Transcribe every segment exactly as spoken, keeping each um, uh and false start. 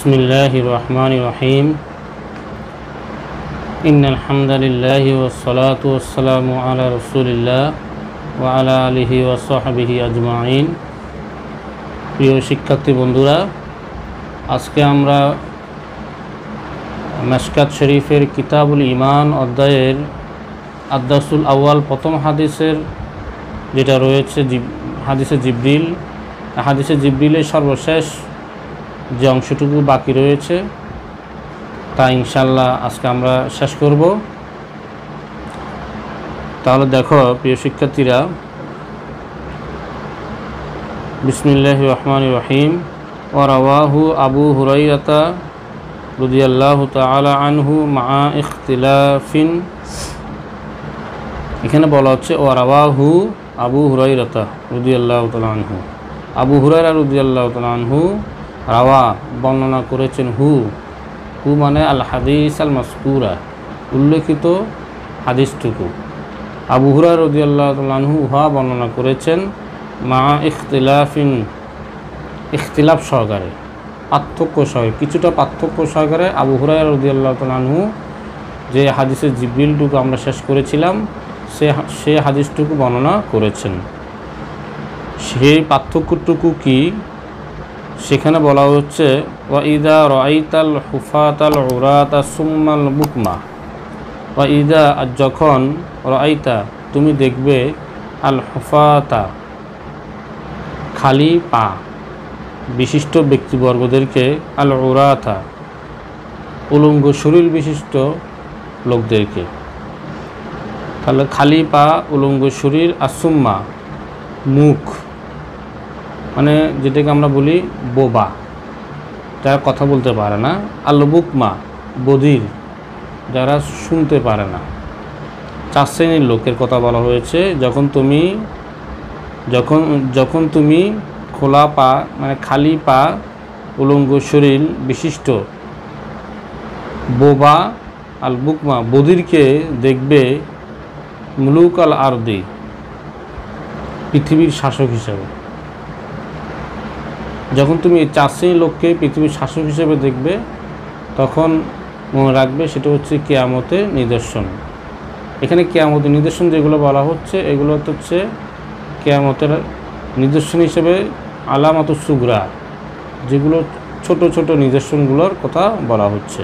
বিসমিল্লাহির রহমানির রহিম ইন্নাল হামদুলিল্লাহি ওয়াস সালাতু ওয়াস সালামু আলা রাসূলিল্লাহ ওয়া আলা আলিহি ওয়া সাহবিহি আজমাইন। প্রিয় শিক্ষার্থী বন্ধুরা, আজকে আমরা মিশকাত শরীফের কিতাবুল ঈমান অধ্যায়ের আদ-দারসুল আউয়াল প্রথম হাদিসের যেটা রয়েছে হাদিসে জিবরিল, হাদিসে জিবরিলের সর্বশেষ যে অংশটুকু বাকি রয়েছে তা ইনশাআল্লাহ আজকে আমরা শেষ করব। তাহলে দেখো প্রিয় শিক্ষার্থীরা, বিসমিল্লাহির রহমানির রহিম। ওয়া রাওয়াহু আবু হুরায়রা রাদিয়াল্লাহু তাআলা আনহু মা ইখতিলাফিন। এখানে বলা হচ্ছে ওয়া রাওয়াহু আবু হুরায়রা রাদিয়াল্লাহু তাআলা আনহু, আবু হুরায়রা রাদিয়াল্লাহু তাআলা আনহু রাওয়া বর্ণনা করেছেন। হু হু মানে আল হাদিস আল মাসকুরা, উল্লেখিত হাদিসটুকু। আবু হুরায়রা রাদিয়াল্লাহু তাআলা আনহু উহা বর্ণনা করেছেন মা ইখতিলাফিন, ইখতিলাফ সহকারে, পার্থক্য সহকারে, কিছুটা পার্থক্য সহকারে আবু হুরায়রা রাদিয়াল্লাহু তাআলা আনহু যে হাদিসের জিবরিলটুকু আমরা শেষ করেছিলাম সে সে হাদিসটুকু বর্ণনা করেছেন। সেই পার্থক্যটুকু কি সেখানে বলা হচ্ছে ওয়া ইদা রাআইতাল হুফাতাল উরাতা সুম্মাল বুকমা। ওয়া ইদা, যখন, রাআইতা তুমি দেখবে, আল হুফাতা খালি পা বিশিষ্ট ব্যক্তিবর্গদেরকে, আল উরাতা উলঙ্গ শরীর বিশিষ্ট লোকদেরকে। তাহলে খালি পা, উলঙ্গ শরীর, আসুম্মা মুখ, মানে যেটাকে আমরা বলি বোবা, যারা কথা বলতে পারে না, আল বুকমা বধির, যারা শুনতে পারে না। চার শ্রেণীর লোকের কথা বলা হয়েছে। যখন তুমি যখন যখন তুমি খোলা পা মানে খালি পা, উলঙ্গ শরীর বিশিষ্ট বোবা, আল বুকমা বধিরকে দেখবে, মুলুক আল আরদি পৃথিবীর শাসক হিসাবে। যখন তুমি এই চার শ্রেণীর লোককে পৃথিবীর শাসক হিসেবে দেখবে তখন মনে রাখবে সেটা হচ্ছে কিয়ামতের নিদর্শন। এখানে কিয়ামতের নিদর্শন যেগুলো বলা হচ্ছে এগুলো হচ্ছে কিয়ামতের নিদর্শন হিসেবে আলামাতুস সুগরা, যেগুলো ছোট ছোট নিদর্শনগুলোর কথা বলা হচ্ছে।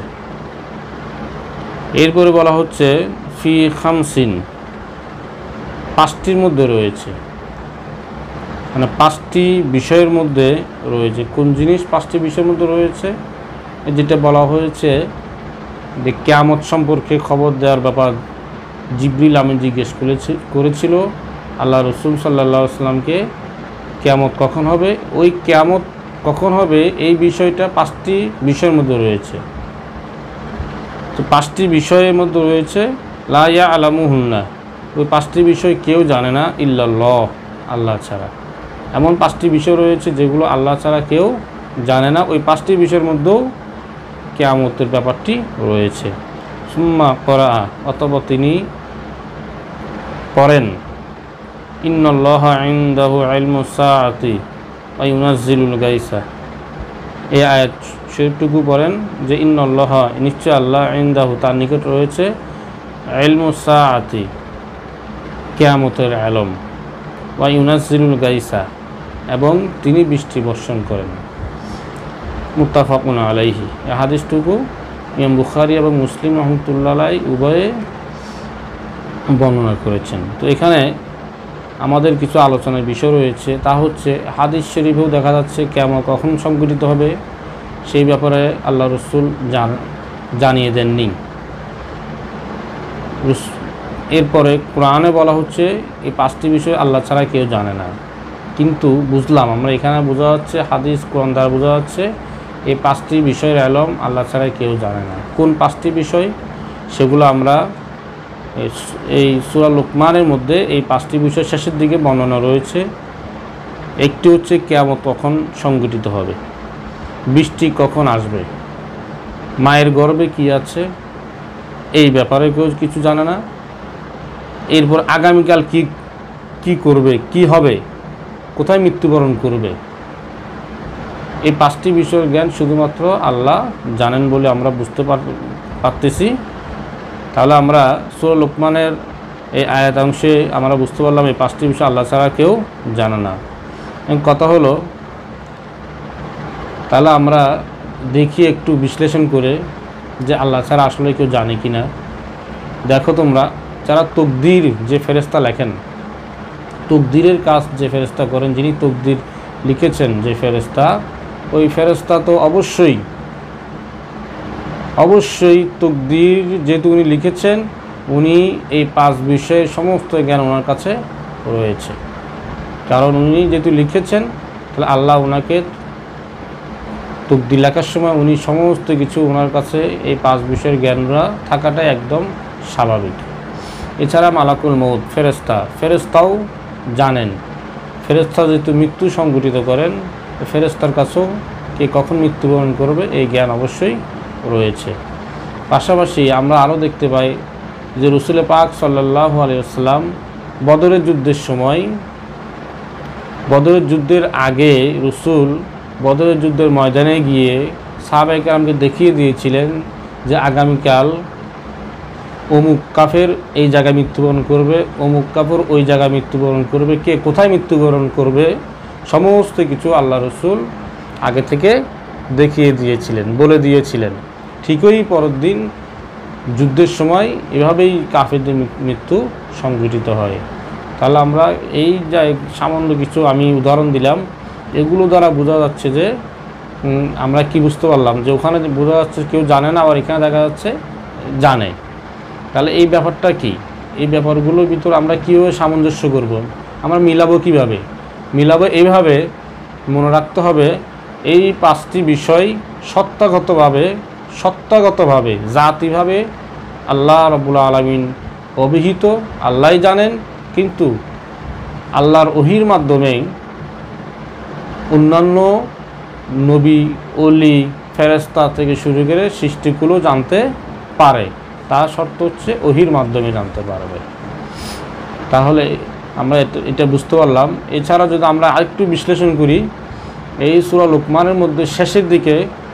এরপরে বলা হচ্ছে ফি খামসিন, পাঁচটির মধ্যে রয়েছে, মানে পাঁচটি বিষয়ের মধ্যে রয়েছে। কোন জিনিস পাঁচটি বিষয়ের মধ্যে রয়েছে? যেটা বলা হয়েছে যে কিয়ামত সম্পর্কে খবর দেওয়ার ব্যাপার জিবরিল আমি জিজ্ঞেস করেছি করেছিল আল্লাহ রসুল সাল্লাল্লাহু আলাইহি ওয়াসাল্লামকে, কিয়ামত কখন হবে, ওই কিয়ামত কখন হবে এই বিষয়টা পাঁচটি বিষয়ের মধ্যে রয়েছে। তো পাঁচটি বিষয়ের মধ্যে রয়েছে লা ইয়ালামুহুন্না, ওই পাঁচটি বিষয় কেউ জানে না ইল্লাল্লাহ, আল্লাহ ছাড়া। এমন পাঁচটি বিষয় রয়েছে যেগুলো আল্লাহ ছাড়া কেউ জানে না। ওই পাঁচটি বিষয়ের মধ্যেও কিয়ামতের ব্যাপারটি রয়েছে। সুম্মা করা, অতঃপর তিনি পড়েন ইন্নাল্লাহা ইনদাহু ইলমুস সাআতি ওয়া ইউনাজ্জিলুল গায়সা। এই আয়াত শরীফটুকু পড়েন যে ইন্নাল্লাহা, নিশ্চয় আল্লাহ, ইনদাহু তার নিকট রয়েছে, ইলমুস সাআতি কিয়ামতের ইলম, ওয়া ইউনাজ্জিলুল গায়সা এবং তিনি বৃষ্টি বর্ষণ করেন। মুত্তাফাকুন আলাইহি। এই হাদিসটুকু ইমাম বুখারী এবং মুসলিম রাহমাতুল্লাহ আলাইহি উভয়ে বর্ণনা করেছেন। তো এখানে আমাদের কিছু আলোচনার বিষয় রয়েছে, তা হচ্ছে হাদিস শরীফেও দেখা যাচ্ছে কিয়ামত কখন সংঘটিত হবে সেই ব্যাপারে আল্লাহ রসুল জানিয়ে দেননি। এরপরে কোরআনে বলা হচ্ছে এই পাঁচটি বিষয় আল্লাহ ছাড়া কেউ জানে না। কিন্তু বুঝলাম আমরা এখানে বোঝা যাচ্ছে, হাদিস কোরআন দ্বারা বোঝা যাচ্ছে এই পাঁচটি বিষয়ের ইলম আল্লাহ ছাড়া কেউ জানে না। কোন পাঁচটি বিষয় সেগুলো আমরা এই সূরা লুকমানের মধ্যে এই পাঁচটি বিষয় শেষের দিকে বর্ণনা রয়েছে। একটি হচ্ছে কিয়ামত কখন সংঘটিত হবে, বৃষ্টি কখন আসবে, মায়ের গর্ভে কি আছে এই ব্যাপারে কেউ কিছু জানে না। এরপর আগামীকাল কি কি করবে, কি হবে, কোথায় মৃত্যুবরণ করবে, এই পাঁচটি বিষয়ের জ্ঞান শুধুমাত্র আল্লাহ জানেন বলে আমরা বুঝতে পারতেছি। তাহলে আমরা সূরা লোকমানের এই আয়াতাংশে আমরা বুঝতে পারলাম এই পাঁচটি বিষয় আল্লাহ ছাড়া কেউ জানে না। কথা হলো, তাহলে আমরা দেখি একটু বিশ্লেষণ করে যে আল্লাহ ছাড়া আসলে কেউ জানে কি না। দেখো তোমরা, যারা তকদির যে ফেরেশতা লেখেন, তকদিরের কাজ যে ফেরেশতা করেন, যিনি তকদির লিখেছেন যে ফেরেশতা, ওই ফেরেশতা তো অবশ্যই অবশ্যই তকদির যেহেতু উনি লিখেছেন, উনি এই পাঁচ বিষয়ের সমস্ত জ্ঞান ওনার কাছে রয়েছে। কারণ উনি যেহেতু লিখেছেন, তাহলে আল্লাহ ওনাকে তকদির লেখার সময় উনি সমস্ত কিছু ওনার কাছে এই পাঁচ বিষয়ের জ্ঞানরা থাকাটাই একদম স্বাভাবিক। এছাড়া মালাকুল মউত ফেরেশতা, ফেরেশতাও জানেন। ফেরেশতা যেহেতু মৃত্যু সংঘটিত করেন, ফেরেশতার কাছেও কে কখন মৃত্যুবরণ করবে এই জ্ঞান অবশ্যই রয়েছে। পাশাপাশি আমরা আরও দেখতে পাই যে রাসূল পাক সাল্লাল্লাহু আলাইহি ওয়াসাল্লাম বদরের যুদ্ধের সময়, বদরের যুদ্ধের আগে রাসূল বদরের যুদ্ধের ময়দানে গিয়ে সাহাবায়ে কেরামকে দেখিয়ে দিয়েছিলেন যে আগামীকাল অমুক কাফের এই জায়গায় মৃত্যুবরণ করবে, অমুক কাফের ওই জায়গায় মৃত্যুবরণ করবে, কে কোথায় মৃত্যুবরণ করবে, সমস্ত কিছু আল্লাহ রসুল আগে থেকে দেখিয়ে দিয়েছিলেন, বলে দিয়েছিলেন। ঠিকই পরের দিন যুদ্ধের সময় এভাবেই কাফেরদের মৃত্যু সংঘটিত হয়। তাহলে আমরা এই যা সামান্য কিছু আমি উদাহরণ দিলাম, এগুলো দ্বারা বোঝা যাচ্ছে যে আমরা কি বুঝতে পারলাম যে ওখানে বোঝা যাচ্ছে কেউ জানে না, আবার এখানে দেখা যাচ্ছে জানে। তাহলে এই ব্যাপারটা কি, এই ব্যাপারগুলোর ভিতর আমরা কীভাবে সামঞ্জস্য করব, আমরা মিলাবো কিভাবে? মিলাবো এইভাবে, মনে রাখতে হবে এই পাঁচটি বিষয় সত্তাগতভাবে সত্তাগতভাবে জাতিভাবে আল্লাহ রাব্বুল আলামিন অভিহিত, আল্লাহই জানেন। কিন্তু আল্লাহর ওহীর মাধ্যমে অন্যান্য নবী, ওলি, ফেরেশতা থেকে শুরু করে সৃষ্টিগুলো জানতে পারে, তার শর্ত হচ্ছে ওহীর মাধ্যমে জানতে পারবে। তাহলে আমরা এটা বুঝতে পারলাম। এছাড়া যদি আমরা আরেকটু বিশ্লেষণ করি, এই সূরা লোকমানের মধ্যে শেষের দিকে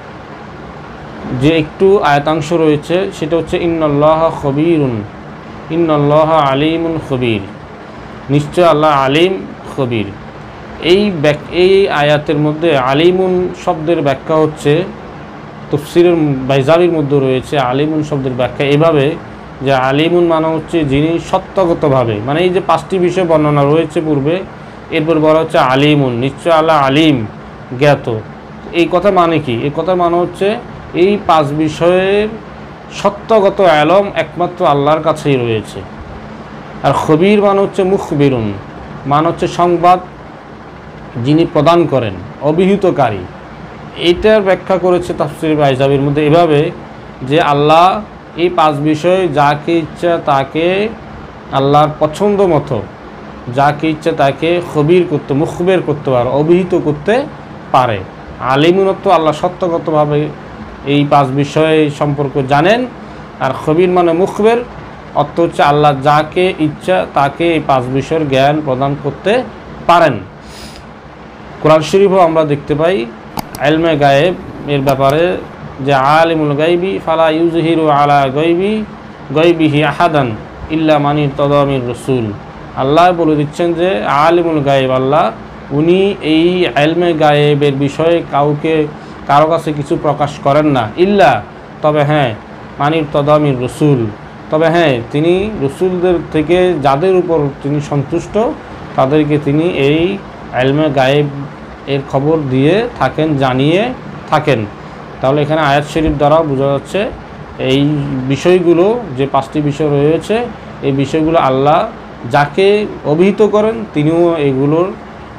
যে একটু আয়াতাংশ রয়েছে সেটা হচ্ছে ইন্নাল্লাহা খবীরুন, ইন্নাল্লাহা আলিমুন খবীর, নিশ্চয় আল্লাহ আলিম খবীর। এই এই আয়াতের মধ্যে আলিমুন শব্দের ব্যাখ্যা হচ্ছে, তাফসীরের বাইজাবির মধ্যে রয়েছে আলিমুন শব্দের ব্যাখ্যা এভাবে যে আলিমুন মানে হচ্ছে যিনি সত্যগতভাবে, মানে এই যে পাঁচটি বিষয় বর্ণনা রয়েছে পূর্বে, এরপর বলা হচ্ছে আলিমুন, নিশ্চয় আল্লাহ আলিম, জ্ঞাত। এই কথা মানে কি? এই কথা মানে হচ্ছে এই পাঁচ বিষয়ের সত্যগত আলম একমাত্র আল্লাহর কাছেই রয়েছে। আর খবীর মানে হচ্ছে মুখবিরুন, মানে হচ্ছে সংবাদ যিনি প্রদান করেন, অভিহিতকারী। এইটার ব্যাখ্যা করেছে তাফসীর বাইজাবির মধ্যে এভাবে যে আল্লাহ এই পাঁচ বিষয় যাকে ইচ্ছা তাকে আল্লাহর পছন্দ মতো যাকে ইচ্ছা তাকে খবীর করতে, মুখবির করতে পারে, অভিহিত করতে পারে। আলিমুনত আল্লাহ সত্যগতভাবে এই পাঁচ বিষয় সম্পর্কে জানেন। আর খবীর মানে মুখবির, অর্থ হচ্ছে আল্লাহ যাকে ইচ্ছা তাকে এই পাঁচ বিষয়ের জ্ঞান প্রদান করতে পারেন। কোরআন শরীফও আমরা দেখতে পাই ইলমে গায়েব এর ব্যাপারে যে আলিমুল গায়বি ফালা ইউজহিরু আলা গায়বি গায়বিহি আহাদান ইল্লা মান ইরতাদা মির রাসূল। আল্লাহ বলে দিচ্ছেন যে আলিমুল গায়েব আল্লাহ, উনি এই ইলমে গায়েবের বিষয়ে কাউকে কারো কাছে কিছু প্রকাশ করেন না, ইল্লা তবে হ্যাঁ মান ইরতাদা মির রাসূল, তবে হ্যাঁ তিনি রসুলদের থেকে যাদের উপর তিনি সন্তুষ্ট তাদেরকে তিনি এই ইলমে গায়েব এর খবর দিয়ে থাকেন, জানিয়ে থাকেন। তাহলে এখানে আয়াত শরীফ দ্বারা বোঝা যাচ্ছে এই বিষয়গুলো যে পাঁচটি বিষয় রয়েছে, এই বিষয়গুলো আল্লাহ যাকে অভিহিত করেন তিনিও এগুলোর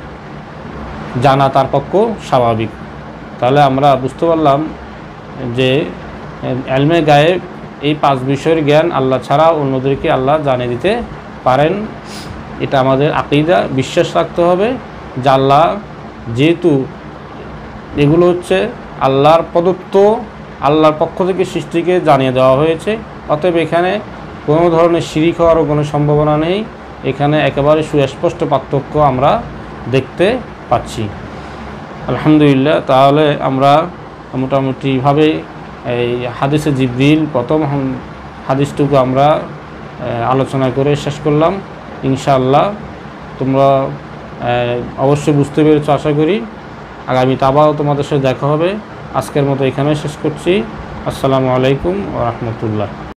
জানা তার পক্ষে স্বাভাবিক। তাহলে আমরা বুঝতে পারলাম যে ইলমে গায়েব এই পাঁচ বিষয়ের জ্ঞান আল্লাহ ছাড়া অন্যদেরকে আল্লাহ জানিয়ে দিতে পারেন। এটা আমাদের আকীদা, বিশ্বাস রাখতে হবে যে আল্লাহ যেহেতু এগুলো হচ্ছে আল্লাহর প্রদত্ত, আল্লাহর পক্ষ থেকে সৃষ্টিকে জানিয়ে দেওয়া হয়েছে, অতএব এখানে কোনো ধরনের শিরিক হওয়ারও কোনো সম্ভাবনা নেই। এখানে একেবারে সুস্পষ্ট পার্থক্য আমরা দেখতে পাচ্ছি। আলহামদুলিল্লাহ, তাহলে আমরা মোটামুটিভাবে এই হাদিসে জিবরিল প্রথম হাদিসটুকু আমরা আলোচনা করে শেষ করলাম। ইনশাআল্লাহ তোমরা অবশ্যই বুঝতে পেরেছো আশা করি। আগামীতে আবারও তোমাদের সাথে দেখা হবে। আজকের মতো এখানে শেষ করছি। আসসালামু আলাইকুম ওয়া রাহমাতুল্লাহ।